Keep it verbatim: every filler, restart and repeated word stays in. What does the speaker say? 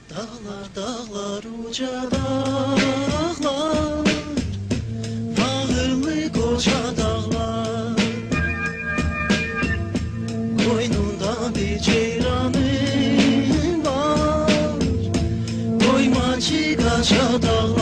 Dağlar dağlar uca dağlar, Fahırlı koca dağlar. Koynunda bir ceyranım var, Koyma ki kaça dağlar.